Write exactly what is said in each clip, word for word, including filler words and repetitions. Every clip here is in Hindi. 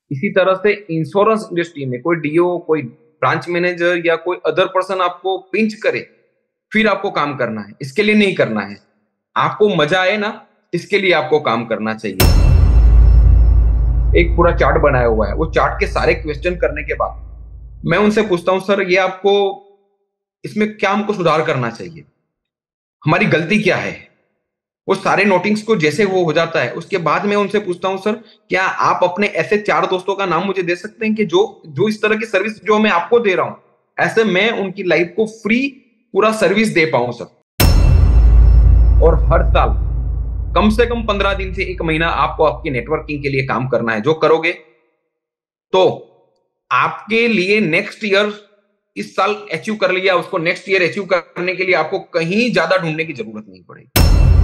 इसी तरह से इंश्योरेंस इंडस्ट्री में कोई डीओ, कोई ब्रांच मैनेजर या कोई अदर पर्सन आपको पिंच करे, फिर आपको काम करना है, इसके लिए नहीं करना है। आपको मजा आए ना, इसके लिए आपको काम करना चाहिए। एक पूरा चार्ट बनाया हुआ है, वो चार्ट के सारे क्वेश्चन करने के बाद मैं उनसे पूछता हूँ, सर ये आपको इसमें क्या हमको सुधार करना चाहिए, हमारी गलती क्या है। वो सारे नोटिंग्स को जैसे वो हो जाता है, उसके बाद मैं उनसे पूछता हूँ, सर क्या आप अपने ऐसे चार दोस्तों का नाम मुझे दे सकते हैं कि जो जो इस तरह की सर्विस जो मैं आपको दे रहा हूं, ऐसे मैं उनकी लाइफ को फ्री पूरा सर्विस दे पाऊं सर। और हर साल कम से कम पंद्रह दिन से एक महीना आपको आपकी नेटवर्किंग के लिए काम करना है। जो करोगे तो आपके लिए नेक्स्ट ईयर, इस साल अचीव कर लिया उसको, नेक्स्ट ईयर अचीव करने के लिए आपको कहीं ज्यादा ढूंढने की जरूरत नहीं पड़ेगी।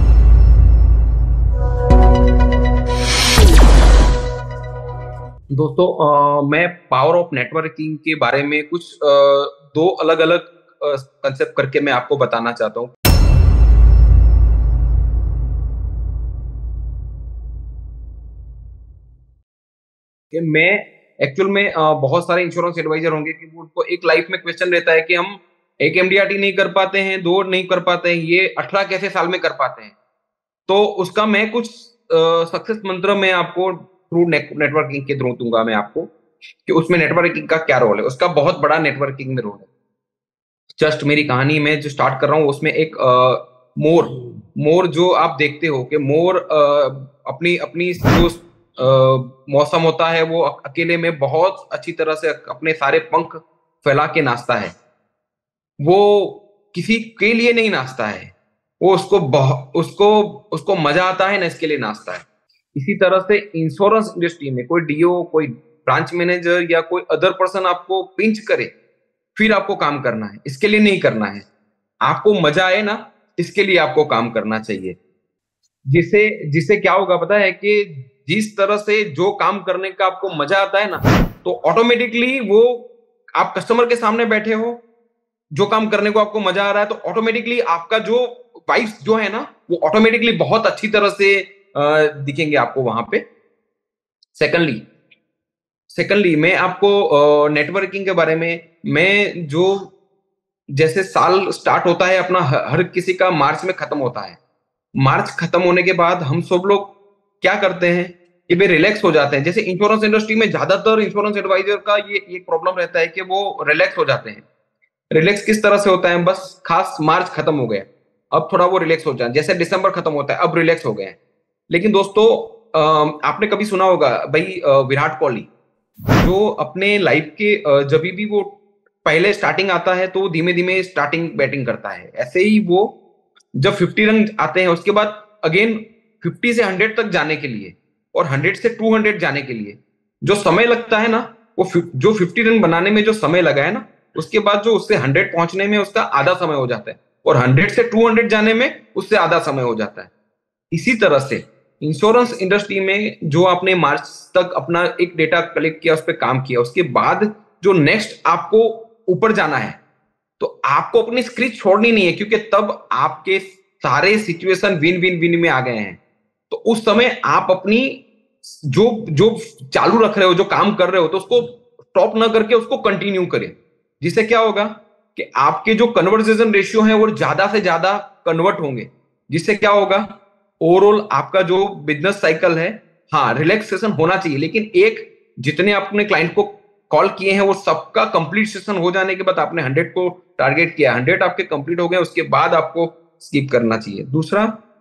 दोस्तों आ, मैं पावर ऑफ नेटवर्किंग के बारे में कुछ आ, दो अलग अलग कंसेप्ट करके मैं आपको बताना चाहता हूं। कि मैं एक्चुअल में आ, बहुत सारे इंश्योरेंस एडवाइजर होंगे कि वो उनको एक लाइफ में क्वेश्चन रहता है कि हम एक एमडीआरटी नहीं कर पाते हैं, दो नहीं कर पाते हैं, ये अठारह कैसे साल में कर पाते हैं। तो उसका मैं कुछ सक्सेस मंत्र मैं आपको थ्रू नेटवर्किंग के थ्रू दूंगा मैं आपको, कि उसमें नेटवर्किंग का क्या रोल है। उसका बहुत बड़ा नेटवर्किंग में रोल है। जस्ट मेरी कहानी में जो स्टार्ट कर रहा हूँ उसमें एक आ, मोर मोर जो आप देखते हो कि मोर आ, अपनी अपनी जो मौसम होता है वो अकेले में बहुत अच्छी तरह से अपने सारे पंख फैला के नाचता है। वो किसी के लिए नहीं नाचता है, वो उसको उसको उसको मजा आता है ना, इसके लिए नाचता है। इसी तरह से इंश्योरेंस इंडस्ट्री में कोई डीओ, कोई ब्रांच मैनेजर या कोई अदर पर्सन आपको पिंच करे, फिर आपको काम करना है, इसके लिए नहीं करना है। आपको मजा आए ना, इसके लिए आपको काम करना चाहिए। जिससे जिससे क्या होगा पता है कि जिस तरह से जो काम करने का आपको मजा आता है ना, तो ऑटोमेटिकली वो आप कस्टमर के सामने बैठे हो, जो काम करने को आपको मजा आ रहा है, तो ऑटोमेटिकली आपका जो वाइब्स जो है ना, वो ऑटोमेटिकली बहुत अच्छी तरह से दिखेंगे आपको वहां पे। सेकंडली सेकंडली मैं आपको नेटवर्किंग के बारे में, मैं जो जैसे साल स्टार्ट होता है अपना, हर किसी का मार्च में खत्म होता है। मार्च खत्म होने के बाद हम सब लोग क्या करते हैं कि भाई रिलैक्स हो जाते हैं। जैसे इंश्योरेंस इंडस्ट्री में ज्यादातर इंश्योरेंस एडवाइजर का ये एक प्रॉब्लम रहता है कि वो रिलैक्स हो जाते हैं। रिलैक्स किस तरह से होता है, बस खास मार्च खत्म हो गया, अब थोड़ा वो रिलैक्स हो जाए। जैसे दिसंबर खत्म होता है, अब रिलैक्स हो गए हैं। लेकिन दोस्तों आपने कभी सुना होगा भाई विराट कोहली, जो अपने लाइफ के जब भी वो पहले स्टार्टिंग आता है तो धीमे धीमे स्टार्टिंग बैटिंग करता है, ऐसे ही वो जब फिफ्टी रन आते हैं उसके बाद अगेन फिफ्टी से हंड्रेड तक जाने के लिए और हंड्रेड से टू हंड्रेड जाने के लिए जो समय लगता है ना, वो जो फिफ्टी रन बनाने में जो समय लगा है ना, उसके बाद जो उससे हंड्रेड पहुंचने में उसका आधा समय हो जाता है, और हंड्रेड से टू हंड्रेड जाने में उससे आधा समय हो जाता है। इसी तरह से इंश्योरेंस इंडस्ट्री में जो आपने मार्च तक अपना एक डेटा कलेक्ट किया, उस पर काम किया, उसके बाद जो नेक्स्ट आपको ऊपर जाना है, तो आपको अपनी स्क्रिप्ट छोड़नी नहीं है, क्योंकि तब आपके सारे सिचुएशन विन विन विन में आ गए हैं। तो उस समय आप अपनी जो जो चालू रख रहे हो, जो काम कर रहे हो, तो उसको स्टॉप ना करके उसको कंटिन्यू करें। जिससे क्या होगा कि आपके जो कन्वर्सेशन रेशियो है वो ज्यादा से ज्यादा कन्वर्ट होंगे। जिससे क्या होगा, ओवरऑल आपका जो बिजनेस साइकिल है, हाँ रिलैक्सेशन होना चाहिए, लेकिन एक जितने आपने क्लाइंट को कॉल किए हैं वो सबका कंप्लीट सेशन हो जाने के बाद आपने हंड्रेड को टारगेट किया, हंड्रेड आपके कंप्लीट हो गए, उसके बाद आपको स्किप करना चाहिए। दूसरा,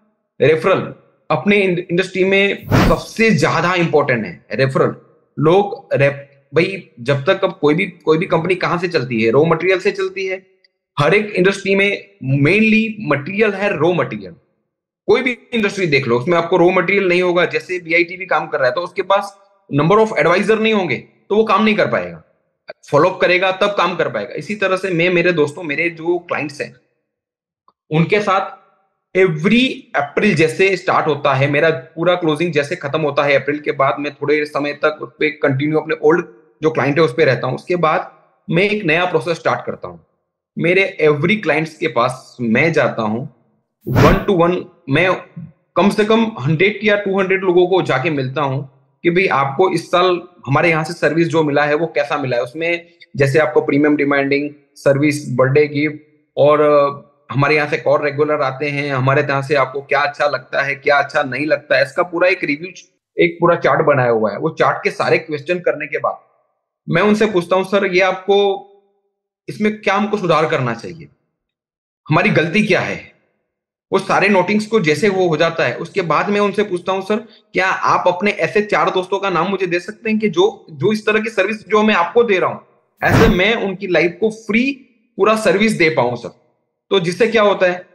रेफरल अपने इंडस्ट्री में सबसे ज्यादा इंपॉर्टेंट है। रेफरल लोग रेफ भाई, जब तक अब कोई भी कोई भी कंपनी कहां से चलती है, रॉ मटेरियल से चलती है। हर एक इंडस्ट्री में मेनली मटेरियल है, रॉ मटेरियल। कोई भी इंडस्ट्री देख लो, उसमें आपको रॉ मटेरियल नहीं होगा। जैसे बीआईटी भी काम कर रहा है तो उसके पास नंबर ऑफ एडवाइजर नहीं होंगे तो वो काम नहीं कर पाएगा, फॉलोअप करेगा तब काम कर पाएगा। इसी तरह से मैं मेरे दोस्तों, मेरे जो क्लाइंट्स हैं, उनके साथ एवरी अप्रैल जैसे स्टार्ट होता है मेरा पूरा क्लोजिंग, जैसे खत्म होता है अप्रैल के बाद मैं थोड़े समय तक उस पर कंटिन्यू अपने ओल्ड जो क्लाइंट है उस पर रहता हूं। उसके बाद मैं एक नया प्रोसेस स्टार्ट करता हूं। मेरे एवरी क्लाइंट्स के पास मैं जाता हूं वन टू वन। मैं कम से कम हंड्रेड या टू हंड्रेड लोगों को जाके मिलता हूं कि भाई आपको इस साल हमारे यहाँ से सर्विस जो मिला है वो कैसा मिला है, उसमें जैसे आपको premium demanding service, birthday gift, और अ, हमारे यहाँ से कौन रेगुलर आते हैं, हमारे यहाँ से आपको क्या अच्छा लगता है, क्या अच्छा नहीं लगता है, इसका पूरा एक रिव्यू, एक पूरा चार्ट बनाया हुआ है। वो चार्ट के सारे क्वेश्चन करने के बाद मैं उनसे पूछता हूँ, सर ये आपको इसमें क्या हमको सुधार करना चाहिए, हमारी गलती क्या है। वो सारे नोटिंग्स को जैसे वो हो जाता है, उसके बाद मैं उनसे पूछता हूँ, सर क्या आप अपने ऐसे चार दोस्तों का नाम मुझे दे सकते हैं कि जो जो इस तरह की सर्विस जो मैं आपको दे रहा हूं, ऐसे मैं उनकी लाइफ को फ्री पूरा सर्विस दे पाऊं सर। तो जिससे क्या होता है,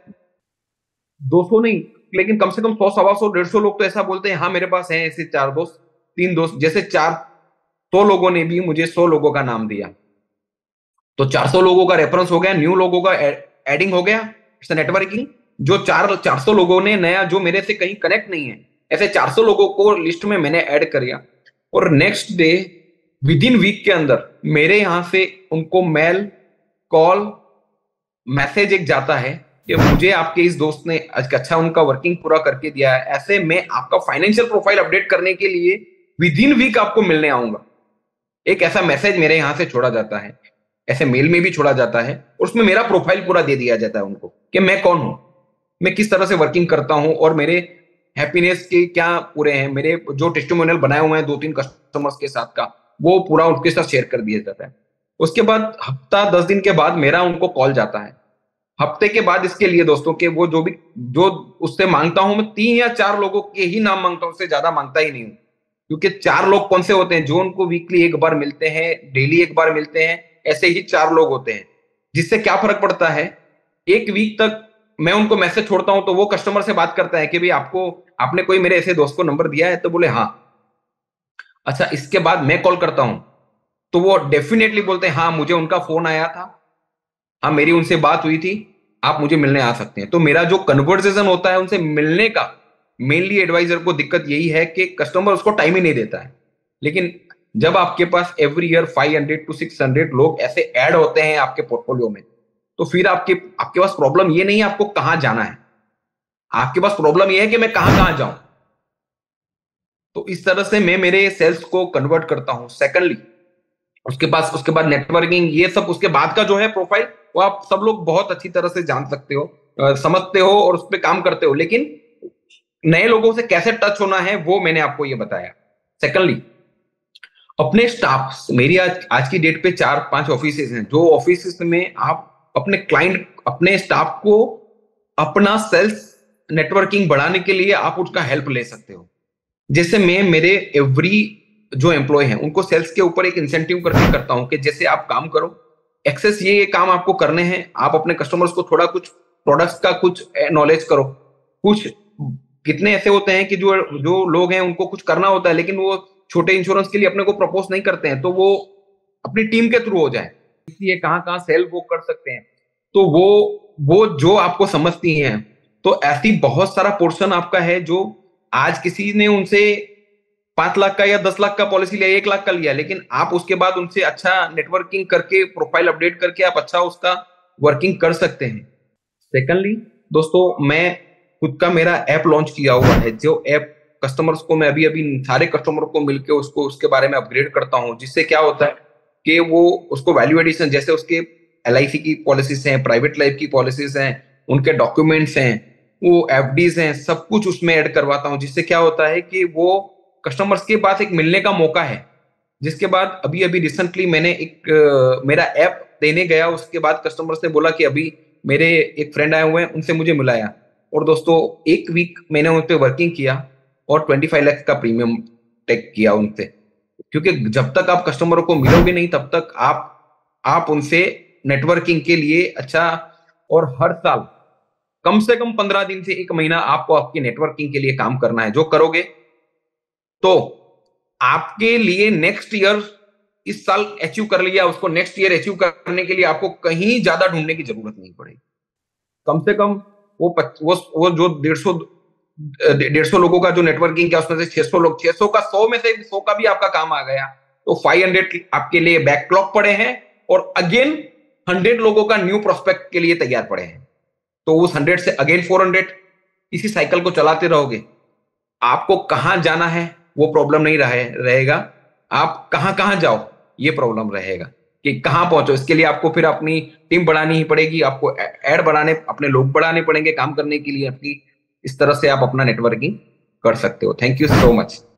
दो सौ नहीं, लेकिन कम से कम सौ, सवा सौ, डेढ़ सौ लोग तो ऐसा बोलते हैं, हाँ मेरे पास है ऐसे चार दोस्त, तीन दोस्त, जैसे चार सौ लोगों ने भी मुझे सौ लोगों का नाम दिया, तो चार सौ लोगों का रेफरेंस हो गया, न्यू लोगों का एडिंग हो गया, इट्स नेटवर्किंग। जो चार चार सौ लोगों ने नया जो मेरे से कहीं कनेक्ट नहीं है, ऐसे चार सौ लोगों को लिस्ट में मैंने ऐड कर दिया, और next day within week के अंदर मेरे यहां से उनको मेल, कॉल, मैसेज एक जाता है कि मुझे आपके इस दोस्त ने अच्छा उनका वर्किंग पूरा करके दिया है, ऐसे मैं आपका फाइनेंशियल प्रोफाइल अपडेट करने के लिए विद इन वीक आपको मिलने आऊंगा। एक ऐसा मैसेज मेरे यहां से छोड़ा जाता है, ऐसे मेल में भी छोड़ा जाता है, और उसमें मेरा प्रोफाइल पूरा दे दिया जाता है उनको कि मैं कौन हूं, मैं किस तरह से वर्किंग करता हूं, और मेरे हैप्पीनेस के क्या पूरे हैं, मेरे जो टेस्टिमोनियल बनाए हुए हैं दो तीन कस्टमर्स के साथ का, वो पूरा उनके साथ शेयर कर दिया जाता है। उसके बाद हफ्ता दस दिन के बाद मेरा उनको कॉल जाता है। हफ्ते के बाद इसके लिए दोस्तों के वो जो भी जो उससे मांगता हूं, मैं तीन या चार लोगों के ही नाम मांगता हूं, उससे ज्यादा मांगता ही नहीं हूं। क्योंकि चार लोग कौन से होते हैं, जो उनको वीकली एक बार मिलते हैं, डेली एक बार मिलते हैं, ऐसे ही चार लोग होते हैं। जिससे क्या फर्क पड़ता है, एक वीक तक मैं उनको मैसेज छोड़ता हूं तो वो कस्टमर से बात करता है कि भाई आपको आपने कोई मेरे ऐसे दोस्त को नंबर दिया है, तो बोले हाँ। अच्छा, इसके बाद मैं कॉल करता हूं तो वो डेफिनेटली बोलते हैं हाँ मुझे उनका फोन आया था, हाँ मेरी उनसे बात हुई थी, आप मुझे मिलने आ सकते हैं। तो मेरा जो कन्वर्सेशन होता है उनसे मिलने का, मेनली एडवाइजर को दिक्कत यही है कि कस्टमर उसको टाइम ही नहीं देता है। लेकिन जब आपके पास every year five hundred to six hundred लोग ऐसे ऐड होते हैं आपके पोर्टफोलियो में, तो फिर आपके आपके पास प्रॉब्लम ये नहीं है आपको कहां जाना है, आपके पास प्रॉब्लम ये है कि मैं कहां कहां जाऊं। तो इस तरह से मैं मेरे सेल्स को कन्वर्ट करता हूं। सेकंडली, उसके पास उसके बाद नेटवर्किंग, ये सब उसके बाद का जो है प्रोफाइल, वो आप सब लोग बहुत अच्छी तरह से जान सकते हो, अ, समझते हो और उस पर काम करते हो। लेकिन नए लोगों से कैसे टच होना है वो मैंने आपको ये बताया। सेकंडली, अपने स्टाफ, मेरी आज आज की डेट पे चार पांच ऑफिस हैं, जो ऑफिस में आप अपने क्लाइंट, अपने स्टाफ को अपना सेल्स नेटवर्किंग बढ़ाने के लिए आप उसका हेल्प ले सकते हो। जैसे मैं मेरे एवरी जो एम्प्लॉय हैं उनको सेल्स के ऊपर एक इंसेंटिव करके करता हूं कि जैसे आप काम करो, एक्सेस ये ये काम आपको करने हैं, आप अपने कस्टमर्स को थोड़ा कुछ प्रोडक्ट्स का कुछ नॉलेज करो। कुछ कितने ऐसे होते हैं कि जो जो लोग हैं उनको कुछ करना होता है, लेकिन वो छोटे इंश्योरेंस के लिए अपने को प्रपोज नहीं करते हैं, तो वो अपनी टीम के थ्रू हो जाए, इसलिए कहाँ कहाँ सेल वो कर सकते हैं। तो वो वो जो आपको समझती हैं, तो ऐसी बहुत सारा पोर्शन आपका है जो आज किसी ने उनसे पांच लाख का या दस लाख का पॉलिसी लिया, एक लाख का लिया, लेकिन आप उसके बाद उनसे अच्छा नेटवर्किंग करके, प्रोफाइल अपडेट करके आप अच्छा उसका वर्किंग कर सकते हैं। सेकंडली दोस्तों, मैं खुद का मेरा ऐप लॉन्च किया हुआ है, जो ऐप कस्टमर्स को मैं अभी अभी सारे कस्टमर को मिलकर उसको उसके बारे में अपग्रेड करता हूं, जिससे क्या होता है कि वो उसको वैल्यू एडिशन, जैसे उसके एल आई सी की पॉलिसीज हैं, प्राइवेट लाइफ की पॉलिसीज हैं, उनके डॉक्यूमेंट्स हैं, वो एफ डीज हैं, सब कुछ उसमें ऐड करवाता हूं। जिससे क्या होता है कि वो कस्टमर्स के पास एक मिलने का मौका है। जिसके बाद अभी अभी रिसेंटली मैंने एक uh, मेरा ऐप देने गया, उसके बाद कस्टमर्स ने बोला कि अभी मेरे एक फ्रेंड आए हुए हैं, उनसे मुझे मिलाया, और दोस्तों एक वीक मैंने उन पर वर्किंग किया और ट्वेंटी फाइव लाख का प्रीमियम टेक किया उनसे। क्योंकि जब तक आप कस्टमरों को मिलोगे नहीं, तब तक आप आप उनसे नेटवर्किंग के लिए अच्छा, और हर साल कम से कम पंद्रह दिन से एक महीना आपको आपकी नेटवर्किंग के लिए काम करना है। जो करोगे तो आपके लिए नेक्स्ट ईयर, इस साल अचीव कर लिया, उसको नेक्स्ट ईयर अचीव करने के लिए आपको कहीं ज्यादा ढूंढने की जरूरत नहीं पड़ेगी। कम से कम वो पच, वो, वो जो डेढ़ सौ डेढ़ सौ लोगों का जो नेटवर्किंग किया, उसमें से छह सौ लोग, छह सौ का सौ में से सौ का भी आपका काम आ गया, तो फाइव हंड्रेड आपके लिए बैकलॉग पड़े हैं, और अगेन हंड्रेड लोगों का न्यू प्रोस्पेक्ट के लिए तैयार पड़े हैं। तो उस हंड्रेड से अगेन फोर हंड्रेड, इसी साइकिल को चलाते रहोगे, आपको कहां जाना है वो प्रॉब्लम नहीं रहे, रहेगा। आप कहाँ कहाँ जाओ, ये प्रॉब्लम रहेगा कि कहाँ पहुंचो। इसके लिए आपको फिर अपनी टीम बढ़ानी ही पड़ेगी, आपको ऐड बढ़ाने, अपने लोग बढ़ाने पड़ेंगे काम करने के लिए अपनी। इस तरह से आप अपना नेटवर्किंग कर सकते हो। Thank you so much.